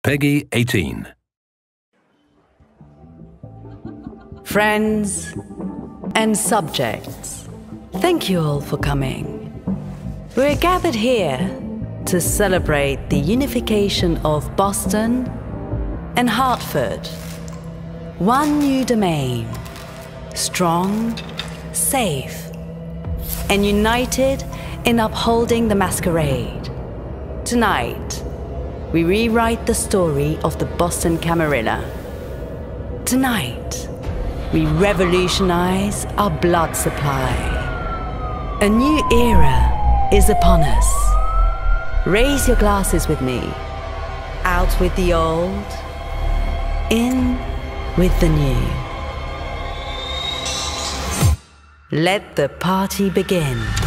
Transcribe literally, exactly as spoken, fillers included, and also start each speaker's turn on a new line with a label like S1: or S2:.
S1: Peggy eighteen.
S2: Friends and subjects, thank you all for coming. We're gathered here to celebrate the unification of Boston and Hartford. One new domain, strong, safe, and united in upholding the Masquerade. Tonight, we rewrite the story of the Boston Camarilla. Tonight, we revolutionize our blood supply. A new era is upon us. Raise your glasses with me. Out with the old, in with the new. Let the party begin.